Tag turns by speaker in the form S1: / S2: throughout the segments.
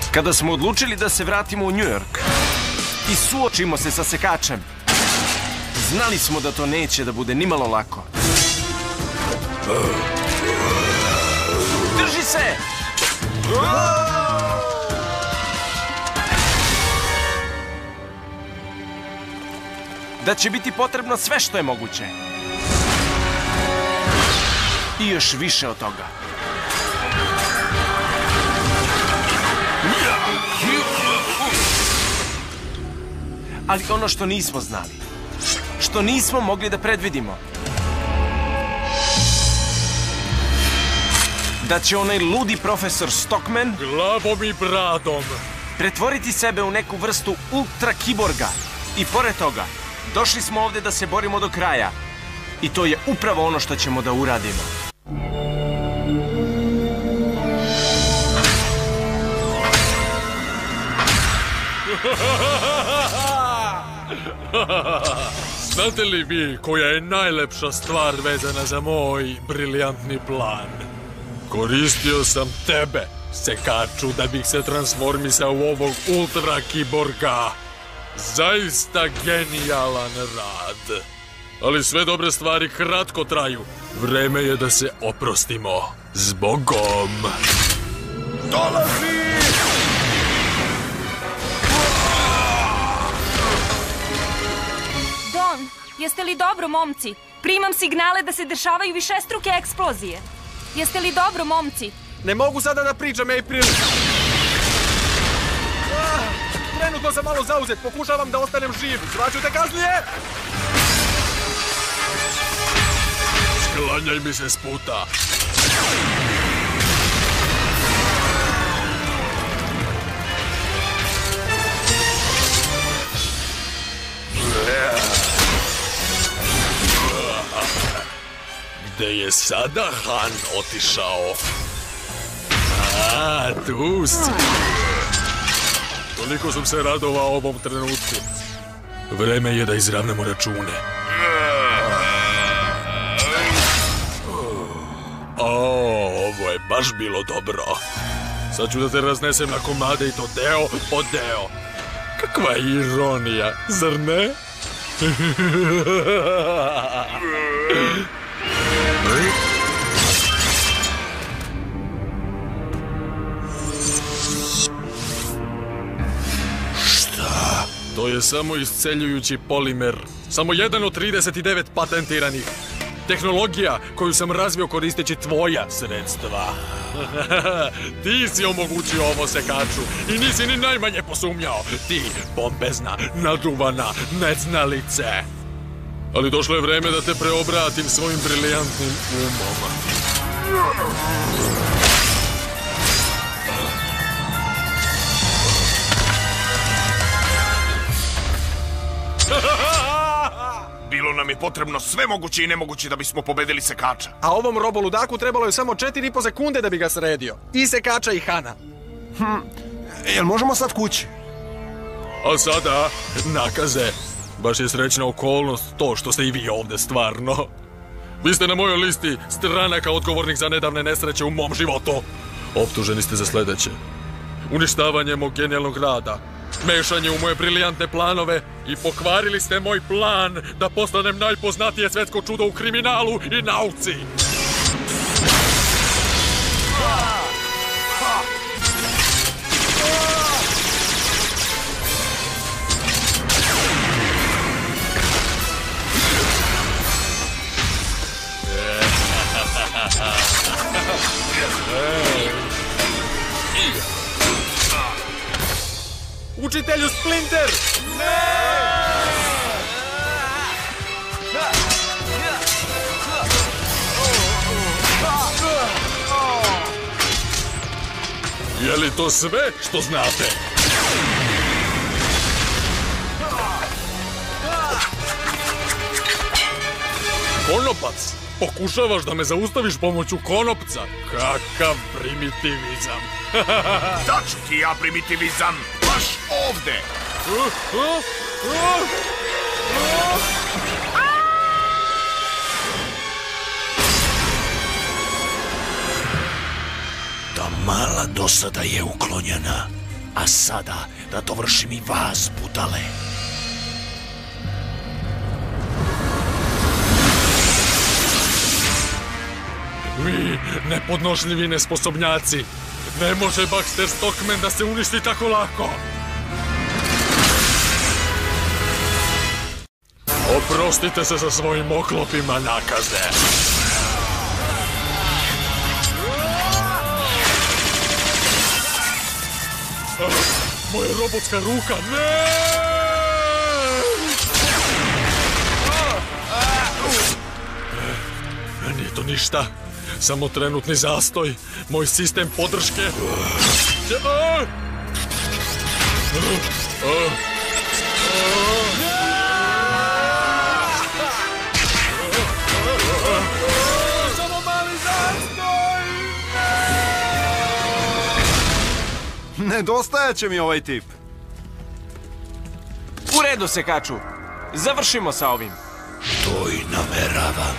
S1: Kada smo odlučili da se vratimo u Njujork i suočimo se sa sekačem, znali smo da to neće da bude nimalo lako. Drži se! Da će biti potrebno sve što je moguće. I još više od toga. Ali ono što nismo znali, što nismo mogli da predvidimo, da će onaj ludi profesor Stockman
S2: glavom i bradom
S1: pretvoriti sebe u neku vrstu ultra kiborga. I pored toga, došli smo ovde da se borimo do kraja. I to je upravo ono što ćemo da uradimo.
S2: Znate li vi koja je najlepša stvar vezana za moj briljantni plan? Koristio sam tebe, sekaču, da bih se transformisao u ovog ultra kiborga. Zaista genijalan rad. Ali sve dobre stvari kratko traju. Vreme je da se oprostimo. Zbogom.
S3: Dolazi!
S4: Don, jeste li dobro, momci? Primam signale da se dešavaju višestruke eksplozije. Jeste li dobro, momci?
S5: Ne mogu sada da pričam, April. Trenutno sam malo zauzet, pokušavam da ostanem živ. Zvaću te kasnije!
S2: Sklanjaj mi se s puta. Gde je sada Han otišao? A, tu si. Toliko sam se radovao ovom trenutku. Vreme je da izravnamo račune. Ovo je baš bilo dobro. Sad ću da te raznesem na komade i to deo po deo. Kakva ironija, zar ne? Šta? To je samo isceljujući polimer. Samo jedan od 39 patentiranih. Tehnologija koju sam razvio koristeći tvoja sredstva. Ti si omogućio ovo, sekaču, i nisi ni najmanje posumnjao. Ti, pompezna, naduvana neznalice. Ali došlo je vreme da te preobratim svojim briljantnim umom.
S3: Bilo nam je potrebno sve moguće i nemoguće da bismo pobedili sekača.
S5: A ovom roboludaku trebalo je samo 4,5 sekunde da bi ga sredio. I sekača i Hana.
S6: Jel možemo sad kući?
S2: A sada, nakaze. Baš je srećna okolnost to što ste i vi ovde stvarno. Vi ste na mojoj listi stranaka odgovornih za nedavne nesreće u mom životu. Optuženi ste za sledeće: uništavanje mog genijalnog rada, mešanje u moje briljantne planove i pokvarili ste moj plan da postanem najpoznatije svetsko čudo u kriminalu i nauci.
S5: Učitelju Splinter!
S2: Je li to sve što znate? Konopac! Pokušavaš da me zaustaviš pomoću konopca? Kakav primitivizam!
S3: Daću ti ja primitivizam! Baš ovde!
S7: Ta mala dosada je uklonjena. A sada da dovršim i vas, budale.
S2: Vi, nepodnošljivi nesposobnjaci. Ne može Baxter Stockman da se uništi tako lako. Oprostite se sa svojim oklopima, nakaze. Moja robotska ruka, ne! Nije to ništa. Samo trenutni zastoj. Moj sistem podrške.
S5: Samo mali zastoj!
S6: Nedostajat će mi ovaj tip.
S1: U redu, sekaču. Završimo sa ovim.
S7: To i nameravam.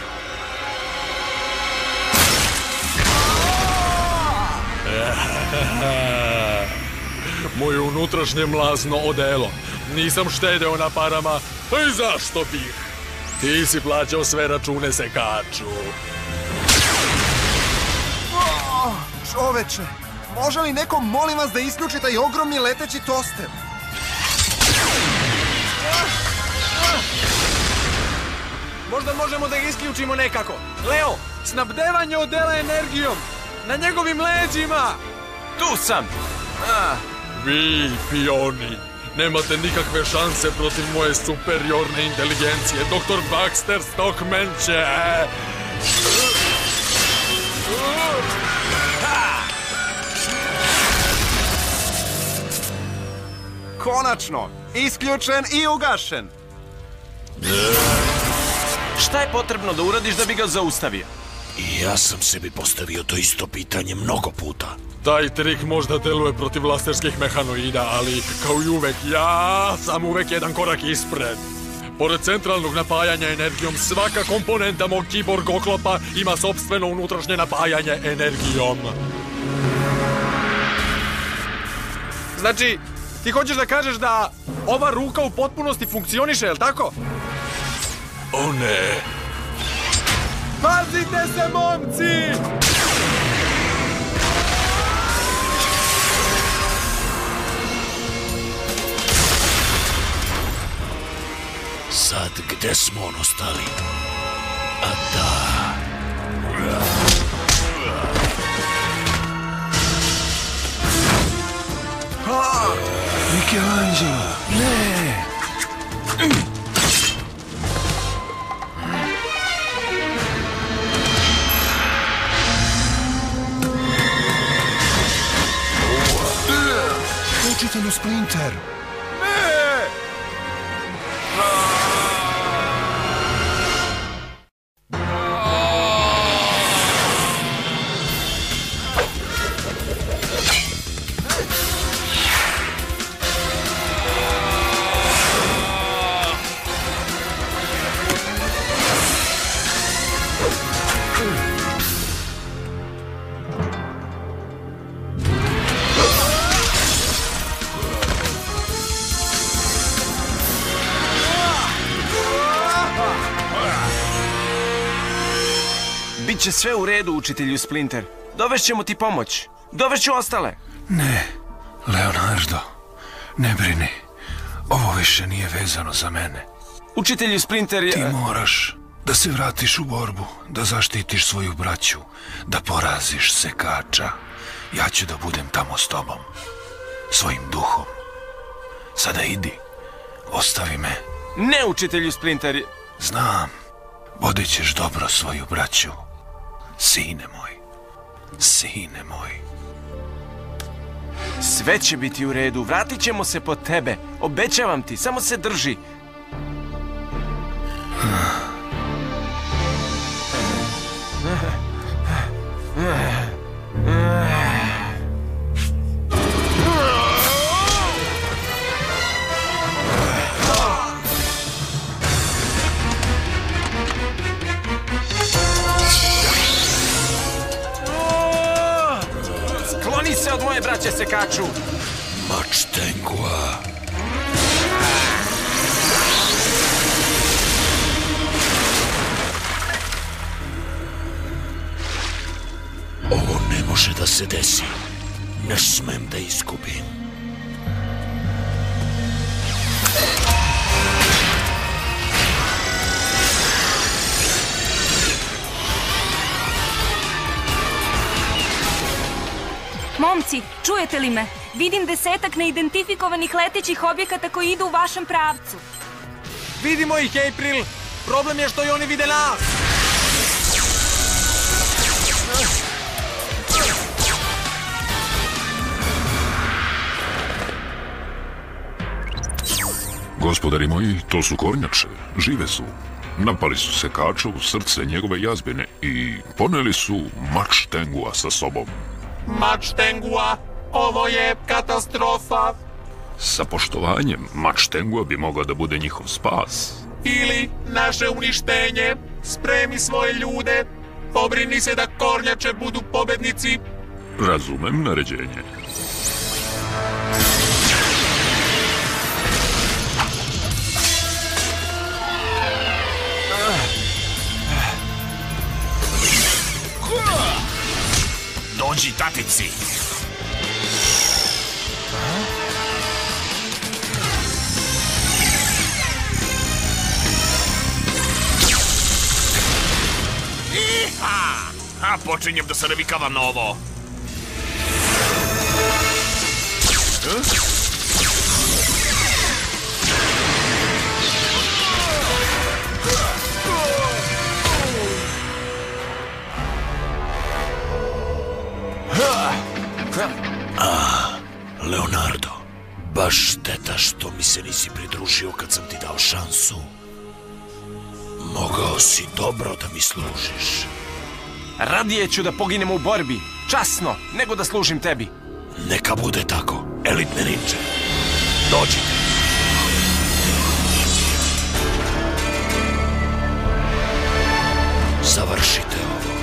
S2: Moje unutrašnje mlazno odelo. Nisam štedeo na parama. I zašto bih? Ti si plaćao sve račune, sekaču.
S6: Čoveče, može li neko, molim vas, da isključi taj ogromni leteći toster?
S5: Možda možemo da ga isključimo nekako. Leo, snabdevanje odela energijom. Na njegovim leđima.
S1: Tu sam!
S2: Vi, pioni, nemate nikakve šanse protiv moje superiorne inteligencije. Dr. Baxter Stockman će...
S6: Konačno, isključen i ugašen.
S1: Šta je potrebno da uradiš da bi ga zaustavio?
S7: I ja sam sebi postavio to isto pitanje mnogo puta.
S2: Taj trik možda deluje protiv laserskih mehanoida, ali kao i uvek, ja sam uvek jedan korak ispred. Pored centralnog napajanja energijom, svaka komponenta mog kiborg oklopa ima sopstveno unutrašnje napajanje energijom.
S5: Znači, ti hoćeš da kažeš da ova ruka u potpunosti funkcioniše, jel tako?
S2: O ne!
S5: Pazite se, momci!
S7: Sad gde smo ostali? A da...
S6: Michelangelo, ne! Učitelju Splinter!
S1: Biće sve u redu, učitelju Splinter. Dovešćemo ti pomoć. Dovešću ostale.
S8: Ne, Leonardo, ne brini. Ovo više nije vezano za mene.
S1: Učitelju Splinter je...
S8: Ti moraš da se vratiš u borbu, da zaštitiš svoju braću, da poraziš sekača. Ja ću da budem tamo s tobom, svojim duhom. Sada idi, ostavi me.
S1: Ne, učitelju Splinter.
S8: Znam, vodit ćeš dobro svoju braću. Sine moj, sine moj.
S1: Sve će biti u redu, vratit ćemo se po tebe. Obećavam ti, samo se drži. Skloni se od moje braće, sekaču!
S7: Mač Tengua. Ovo ne može da se desi. Ne smem da izgubim.
S4: Momci, čujete li me? Vidim 10 neidentifikovanih letećih objekata koji idu u vašem pravcu.
S5: Vidimo ih, April. Problem je što i oni vide nas.
S8: Gospodari moji, to su kornjače. Žive su. Napali su sekača u srce njegove jazbine i poneli su mač Tengua sa sobom.
S2: Mač Tengua, ovo je katastrofa.
S8: Sa poštovanjem, mač Tengua bi mogao da bude njihov spas.
S2: Ili naše uništenje. Spremi svoje ljude. Pobrini se da kornjače budu pobednici.
S8: Razumem naređenje.
S3: Dođi, tatici! Iha! A počinjem da se navikavam na ovo.
S7: Leonardo, baš šteta što mi se nisi pridružio kad sam ti dao šansu. Mogao si dobro da mi služiš.
S1: Radije ću da poginem u borbi, časno, nego da služim tebi.
S7: Neka bude tako, elitne ninja. Dođite. Završite ovo.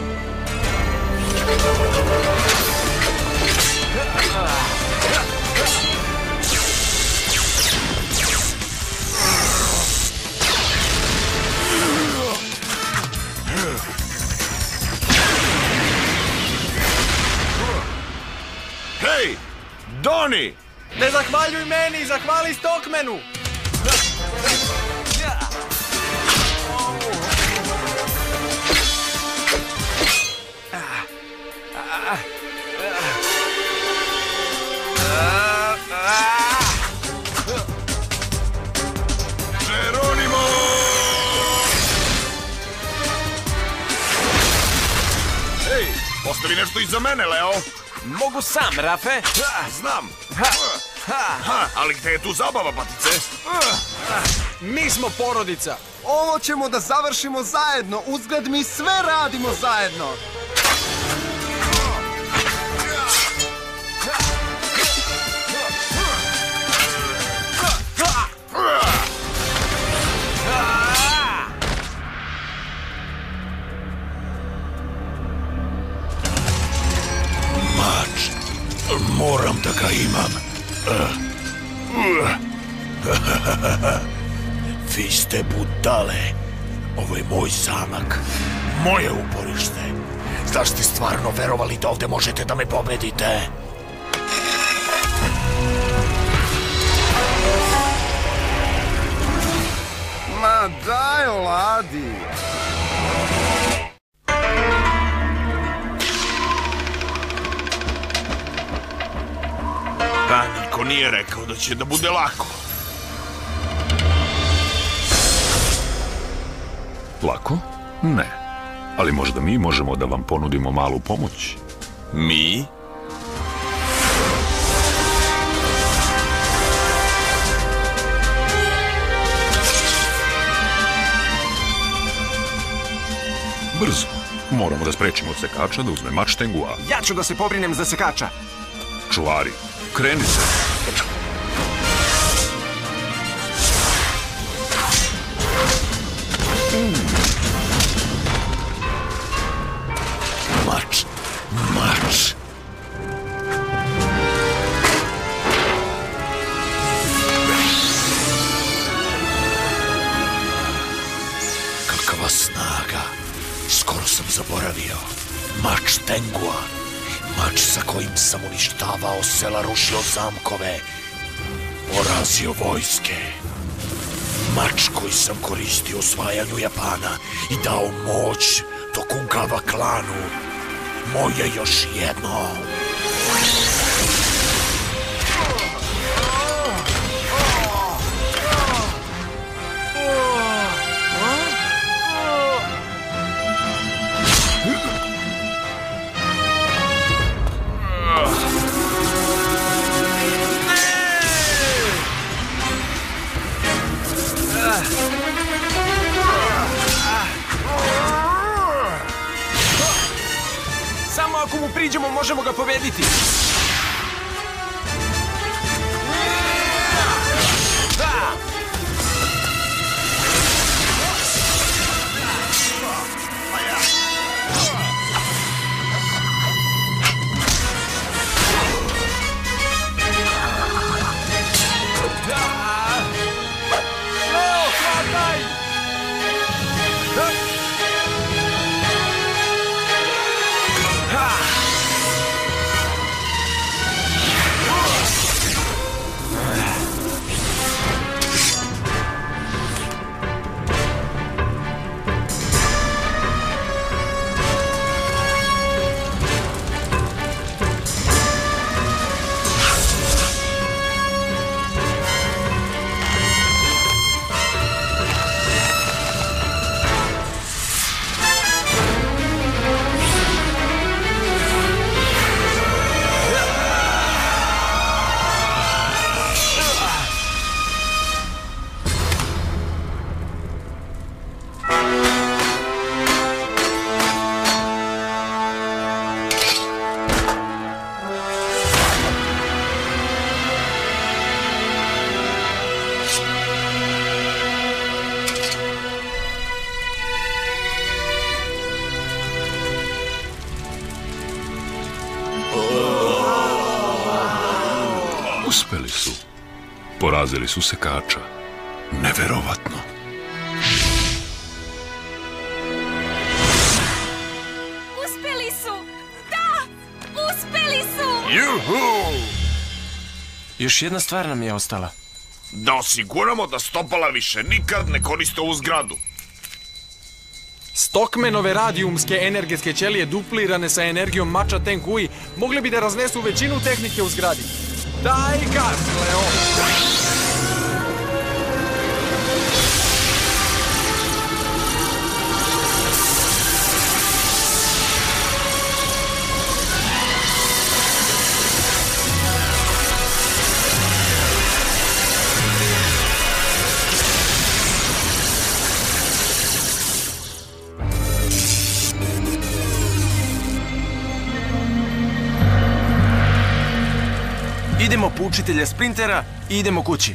S3: Hej! Doni!
S5: Ne zahvaljuj meni, zahvali Stockmanu.
S3: Geronimo! Hej, postavi nešto iza mene, Leo.
S1: Mogu sam, Rafe.
S3: Znam. Ali gde je tu zabava, patice?
S5: Mi smo porodica.
S6: Ovo ćemo da završimo zajedno. Uzgled mi sve radimo zajedno.
S7: Mač, moram da ga imam. Vi ste budale. Ovo je moj zamak. Moje uporište. Zar ste stvarno verovali da ovde možete da me pobedite?
S6: Ma daj, oladi.
S3: Pa niko nije rekao da će da bude lako.
S8: Lako? Ne. Ali možda mi možemo da vam ponudimo malu pomoć.
S3: Mi?
S8: Brzo. Moramo da sprečimo sekača da uzme mač Tengua.
S1: Ja ću da se pobrinem za sekača.
S8: Čuvari, kreni se.
S7: Mač. stvorio. Mač Tengua. Mač sa kojim sam uništavao sela, rušio zamkove, porazio vojske. Mač koji sam koristio u osvajanju Japana i dao moć Tokugawa klanu. Moje još jedno.
S1: Samo ako mu priđemo, možemo ga pobediti.
S8: Uspeli su. Porazili su sekača. Neverovatno.
S4: Uspeli su! Da! Uspeli su!
S3: Juhu!
S1: Još jedna stvar nam je ostala.
S3: Da osiguramo da stopala više nikad ne koriste ovu zgradu.
S5: Stockmanove radijumske energetske ćelije duplirane sa energijom mača Tengui mogli bi da raznesu većinu tehnike u zgradi. Daj gas, Leo!
S1: Idemo po učitelja Splintera i idemo kući.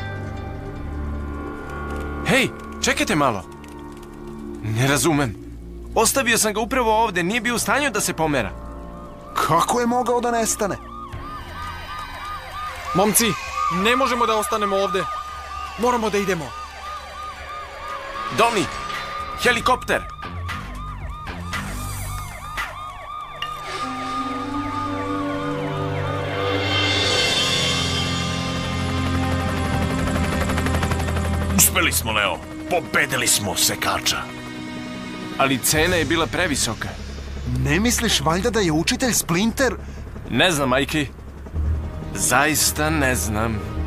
S1: Hej, čekajte malo. Ne razumem. Ostavio sam ga upravo ovde, nije bio u stanju da se pomera.
S6: Kako je mogao da nestane?
S5: Momci, ne možemo da ostanemo ovde. Moramo da idemo.
S1: Doni, helikopter!
S3: Uspeli smo, Leo. Pobedili smo sekača.
S1: Ali cena je bila previsoka.
S6: Ne misliš valjda da je učitelj Splinter?
S1: Ne znam, majki. Zaista ne znam.